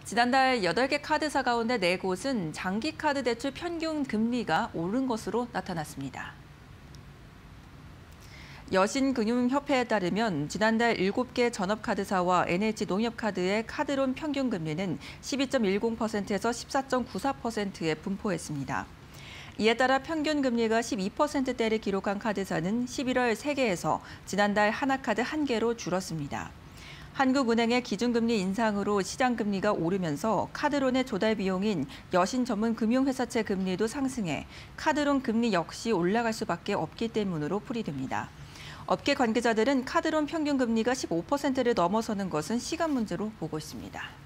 지난달 8개 카드사 가운데 4곳은 장기 카드 대출 평균 금리가 오른 것으로 나타났습니다. 여신금융협회에 따르면 지난달 7개 전업카드사와 NH농협카드의 카드론 평균 금리는 12.10%에서 14.94%에 분포했습니다. 이에 따라 평균 금리가 12%대를 기록한 카드사는 11월 3개에서 지난달 하나카드 1개로 줄었습니다. 한국은행의 기준금리 인상으로 시장금리가 오르면서 카드론의 조달 비용인 여신 전문 금융회사채 금리도 상승해 카드론 금리 역시 올라갈 수밖에 없기 때문으로 풀이됩니다. 업계 관계자들은 카드론 평균 금리가 15%를 넘어서는 것은 시간 문제로 보고 있습니다.